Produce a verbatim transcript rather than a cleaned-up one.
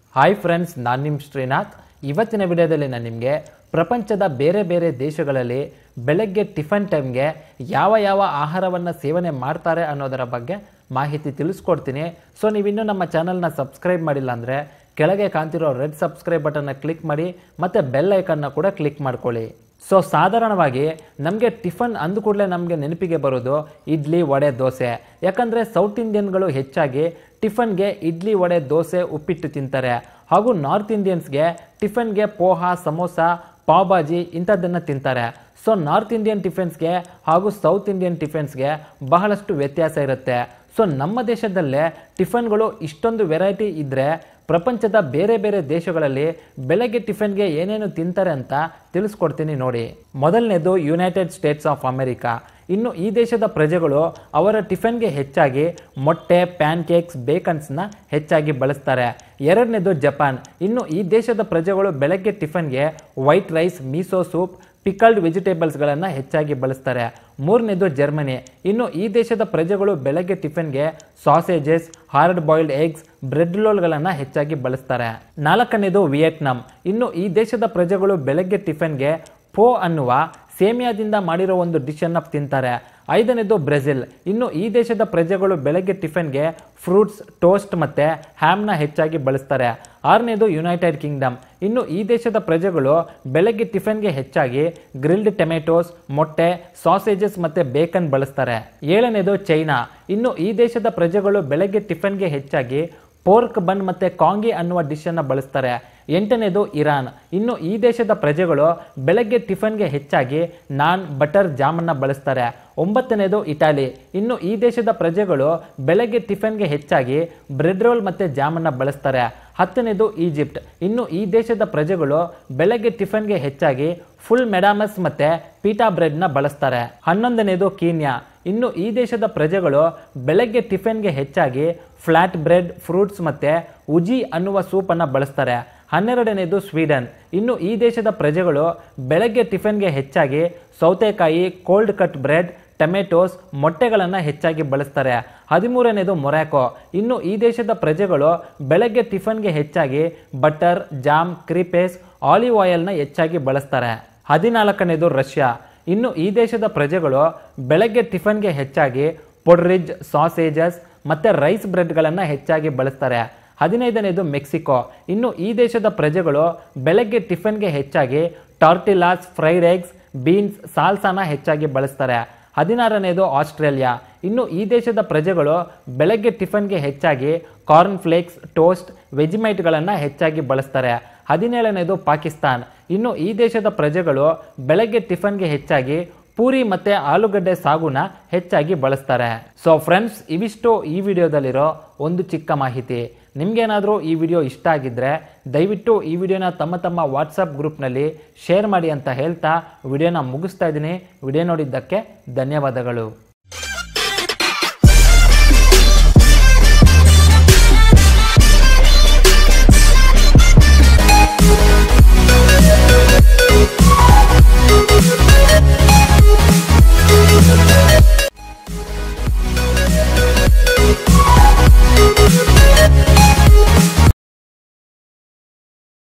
Hi friends, ನಾನು ನಿಮ್ಮ ಶ್ರೀನಾಥ್. ಇವತ್ತಿನ ವಿಡಿಯೋದಲ್ಲಿ ನಾನು ನಿಮಗೆ ಪ್ರಪಂಚದ ಬೇರೆ ಬೇರೆ ದೇಶಗಳಲ್ಲಿ ಬೆಳಗ್ಗೆ ಟಿಫನ್ ಟೈಮ್ಗೆ ಯಾವ ಯಾವ ಆಹಾರವನ್ನು ಸೇವನೆ ಮಾಡ್ತಾರೆ ಅನ್ನೋದರ ಬಗ್ಗೆ ಮಾಹಿತಿ ತಿಳಿಸ್ಕೊಡ್ತೀನಿ. ಸೊ ನೀವಿನ್ನೂ ನಮ್ಮ ಚಾನಲ್ನ ಸಬ್ಸ್ಕ್ರೈಬ್ ಮಾಡಿಲ್ಲ ಅಂದರೆ ಕೆಳಗೆ ಕಾಣ್ತಿರೋ ರೆಡ್ ಸಬ್ಸ್ಕ್ರೈಬ್ ಬಟನ್ನ ಕ್ಲಿಕ್ ಮಾಡಿ ಮತ್ತು ಬೆಲ್ ಐಕನ್ನ ಕೂಡ ಕ್ಲಿಕ್ ಮಾಡ್ಕೊಳ್ಳಿ. ಸೊ ಸಾಧಾರಣವಾಗಿ ನಮಗೆ ಟಿಫನ್ ಅಂದ ಕೂಡಲೇ ನಮಗೆ ನೆನಪಿಗೆ ಬರೋದು ಇಡ್ಲಿ, ವಡೆ, ದೋಸೆ. ಯಾಕಂದರೆ ಸೌತ್ ಇಂಡಿಯನ್ಗಳು ಹೆಚ್ಚಾಗಿ ಟಿಫನ್ಗೆ ಇಡ್ಲಿ, ವಡೆ, ದೋಸೆ, ಉಪ್ಪಿಟ್ಟು ತಿಂತಾರೆ. ಹಾಗೂ ನಾರ್ತ್ ಇಂಡಿಯನ್ಸ್ಗೆ ಟಿಫನ್ಗೆ ಪೋಹ, ಸಮೋಸ, ಪಾವ್ ಭಾಜಿ ಇಂಥದ್ದನ್ನು ತಿಂತಾರೆ. ಸೊ ನಾರ್ತ್ ಇಂಡಿಯನ್ ಟಿಫನ್ಸ್ಗೆ ಹಾಗೂ ಸೌತ್ ಇಂಡಿಯನ್ ಟಿಫನ್ಸ್ಗೆ ಬಹಳಷ್ಟು ವ್ಯತ್ಯಾಸ ಇರುತ್ತೆ. ಸೊ ನಮ್ಮ ದೇಶದಲ್ಲೇ ಟಿಫನ್ಗಳು ಇಷ್ಟೊಂದು ವೆರೈಟಿ ಇದ್ದರೆ ಪ್ರಪಂಚದ ಬೇರೆ ಬೇರೆ ದೇಶಗಳಲ್ಲಿ ಬೆಳಗ್ಗೆ ಟಿಫನ್ಗೆ ಏನೇನು ತಿಂತಾರೆ ಅಂತ ತಿಳಿಸ್ಕೊಡ್ತೀನಿ ನೋಡಿ. ಮೊದಲನೇದು ಯುನೈಟೆಡ್ ಸ್ಟೇಟ್ಸ್ ಆಫ್ ಅಮೆರಿಕಾ. ಇನ್ನು ಈ ದೇಶದ ಪ್ರಜೆಗಳು ಅವರ ಟಿಫನ್ಗೆ ಹೆಚ್ಚಾಗಿ ಮೊಟ್ಟೆ, ಪ್ಯಾನ್ ಕೇಕ್ಸ್, ಬೇಕನ್ಸ್ನ ಹೆಚ್ಚಾಗಿ ಬಳಸ್ತಾರೆ. ಎರಡನೇದು ಜಪಾನ್. ಇನ್ನು ಈ ದೇಶದ ಪ್ರಜೆಗಳು ಬೆಳಗ್ಗೆ ಟಿಫನ್ಗೆ white rice, miso soup, pickled ವೆಜಿಟೇಬಲ್ಸ್ಗಳನ್ನು ಹೆಚ್ಚಾಗಿ ಬಳಸ್ತಾರೆ. ಮೂರನೇದು ಜರ್ಮನಿ. ಇನ್ನು ಈ ದೇಶದ ಪ್ರಜೆಗಳು ಬೆಳಗ್ಗೆ ಟಿಫನ್ಗೆ sausages, hard boiled eggs, bread ರೋಲ್ಗಳನ್ನು ಹೆಚ್ಚಾಗಿ ಬಳಸ್ತಾರೆ. ನಾಲ್ಕನೇದು ವಿಯೆಟ್ನಾಂ. ಇನ್ನು ಈ ದೇಶದ ಪ್ರಜೆಗಳು ಬೆಳಗ್ಗೆ ಟಿಫನ್ಗೆ ಪೋ ಅನ್ನುವ ಸೇಮಿಯಾದಿಂದ ಮಾಡಿರೋ ಒಂದು ಡಿಶನ್ನು ತಿಂತಾರೆ. ಐದನೇದು ಬ್ರೆಜಿಲ್. ಇನ್ನು ಈ ದೇಶದ ಪ್ರಜೆಗಳು ಬೆಳಗ್ಗೆ ಟಿಫನ್ಗೆ ಫ್ರೂಟ್ಸ್, ಟೋಸ್ಟ್ ಮತ್ತು ಹ್ಯಾಮ್ನ ಹೆಚ್ಚಾಗಿ ಬಳಸ್ತಾರೆ. ಆರನೇದು ಯುನೈಟೆಡ್ ಕಿಂಗ್ಡಮ್. ಇನ್ನು ಈ ದೇಶದ ಪ್ರಜೆಗಳು ಬೆಳಗ್ಗೆ ಟಿಫನ್ಗೆ ಹೆಚ್ಚಾಗಿ ಗ್ರಿಲ್ಡ್ ಟೊಮೆಟೋಸ್, ಮೊಟ್ಟೆ, ಸಾಸೇಜಸ್ ಮತ್ತು ಬೇಕನ್ ಬಳಸ್ತಾರೆ. ಏಳನೇದು ಚೈನಾ. ಇನ್ನು ಈ ದೇಶದ ಪ್ರಜೆಗಳು ಬೆಳಗ್ಗೆ ಟಿಫನ್ಗೆ ಹೆಚ್ಚಾಗಿ ಪೋರ್ಕ್ ಬನ್ ಮತ್ತು ಕಾಂಗಿ ಅನ್ನುವ ಡಿಶನ್ನು ಬಳಸ್ತಾರೆ. ಎಂಟನೇದು ಇರಾನ್. ಇನ್ನು ಈ ದೇಶದ ಪ್ರಜೆಗಳು ಬೆಳಗ್ಗೆ ಟಿಫನ್ಗೆ ಹೆಚ್ಚಾಗಿ ನಾನ್, ಬಟರ್, ಜಾಮನ್ನ ಬಳಸ್ತಾರೆ. ಒಂಬತ್ತನೇದು ಇಟಾಲಿ. ಇನ್ನು ಈ ದೇಶದ ಪ್ರಜೆಗಳು ಬೆಳಗ್ಗೆ ಟಿಫನ್ಗೆ ಹೆಚ್ಚಾಗಿ ಬ್ರೆಡ್ ರೋಲ್ ಮತ್ತು ಜಾಮನ್ನ ಬಳಸ್ತಾರೆ. ಹತ್ತನೇದು ಈಜಿಪ್ಟ್. ಇನ್ನು ಈ ದೇಶದ ಪ್ರಜೆಗಳು ಬೆಳಗ್ಗೆ ಟಿಫನ್ಗೆ ಹೆಚ್ಚಾಗಿ ಫುಲ್ ಮೆಡಾಮಸ್ ಮತ್ತು ಪೀಟಾ ಬ್ರೆಡ್ನ ಬಳಸ್ತಾರೆ. ಹನ್ನೊಂದನೇದು ಕೀನ್ಯಾ. ಇನ್ನು ಈ ದೇಶದ ಪ್ರಜೆಗಳು ಬೆಳಗ್ಗೆ ಟಿಫನ್ಗೆ ಹೆಚ್ಚಾಗಿ ಫ್ಲಾಟ್ ಬ್ರೆಡ್, ಫ್ರೂಟ್ಸ್ ಮತ್ತು ಉಜಿ ಅನ್ನುವ ಸೂಪನ್ನು ಬಳಸ್ತಾರೆ. ಹನ್ನೆರಡನೇದು ಸ್ವೀಡನ್. ಇನ್ನು ಈ ದೇಶದ ಪ್ರಜೆಗಳು ಬೆಳಗ್ಗೆ ಟಿಫನ್ಗೆ ಹೆಚ್ಚಾಗಿ ಸೌತೆಕಾಯಿ, ಕೋಲ್ಡ್ ಕಟ್ ಬ್ರೆಡ್, ಟೊಮೆಟೋಸ್, ಮೊಟ್ಟೆಗಳನ್ನು ಹೆಚ್ಚಾಗಿ ಬಳಸ್ತಾರೆ. ಹದಿಮೂರನೇದು ಮೊರಾಕೊ. ಇನ್ನು ಈ ದೇಶದ ಪ್ರಜೆಗಳು ಬೆಳಗ್ಗೆ ಟಿಫನ್ಗೆ ಹೆಚ್ಚಾಗಿ ಬಟರ್, ಜಾಮ್, ಕ್ರೀಪೇಸ್, ಆಲಿವ್ ಆಯಿಲ್ನ ಹೆಚ್ಚಾಗಿ ಬಳಸ್ತಾರೆ. ಹದಿನಾಲ್ಕನೇದು ರಷ್ಯಾ. ಇನ್ನು ಈ ದೇಶದ ಪ್ರಜೆಗಳು ಬೆಳಗ್ಗೆ ಟಿಫನ್ಗೆ ಹೆಚ್ಚಾಗಿ ಪೊಡ್ರಿಜ್, ಸಾಸೇಜಸ್ ಮತ್ತು ರೈಸ್ ಬ್ರೆಡ್ಗಳನ್ನು ಹೆಚ್ಚಾಗಿ ಬಳಸ್ತಾರೆ. ಹದಿನೈದನೇದು ಮೆಕ್ಸಿಕೋ. ಇನ್ನು ಈ ದೇಶದ ಪ್ರಜೆಗಳು ಬೆಳಗ್ಗೆ ಟಿಫನ್ಗೆ ಹೆಚ್ಚಾಗಿ ಟಾರ್ಟಿಲಾಸ್, ಫ್ರೈಡ್ ಎಗ್ಸ್, ಬೀನ್ಸ್, ಸಾಲ್ಸಾನ ಹೆಚ್ಚಾಗಿ ಬಳಸ್ತಾರೆ. ಹದಿನಾರನೇದು ಆಸ್ಟ್ರೇಲಿಯಾ. ಇನ್ನು ಈ ದೇಶದ ಪ್ರಜೆಗಳು ಬೆಳಗ್ಗೆ ಟಿಫನ್ಗೆ ಹೆಚ್ಚಾಗಿ ಕಾರ್ನ್ ಫ್ಲೇಕ್ಸ್, ಟೋಸ್ಟ್, ವೆಜಿಮೈಟ್ಗಳನ್ನು ಹೆಚ್ಚಾಗಿ ಬಳಸ್ತಾರೆ. ಹದಿನೇಳನೇದು ಪಾಕಿಸ್ತಾನ್. ಇನ್ನು ಈ ದೇಶದ ಪ್ರಜೆಗಳು ಬೆಳಗ್ಗೆ ಟಿಫನ್ಗೆ ಹೆಚ್ಚಾಗಿ ಪೂರಿ ಮತ್ತು ಆಲೂಗಡ್ಡೆ ಸಾಗುನ ಹೆಚ್ಚಾಗಿ ಬಳಸ್ತಾರೆ. ಸೊ ಫ್ರೆಂಡ್ಸ್, ಇವಿಷ್ಟು ಈ ವಿಡಿಯೋದಲ್ಲಿರೋ ಒಂದು ಚಿಕ್ಕ ಮಾಹಿತಿ. ನಿಮಗೇನಾದರೂ ಈ ವಿಡಿಯೋ ಇಷ್ಟ ಆಗಿದ್ದರೆ ದಯವಿಟ್ಟು ಈ ವಿಡಿಯೋನ ತಮ್ಮ ತಮ್ಮ ವಾಟ್ಸಪ್ ಗ್ರೂಪ್ನಲ್ಲಿ ಶೇರ್ ಮಾಡಿ ಅಂತ ಹೇಳ್ತಾ ವಿಡಿಯೋನ ಮುಗಿಸ್ತಾ ಇದ್ದೀನಿ. ವಿಡಿಯೋ ನೋಡಿದ್ದಕ್ಕೆ ಧನ್ಯವಾದಗಳು.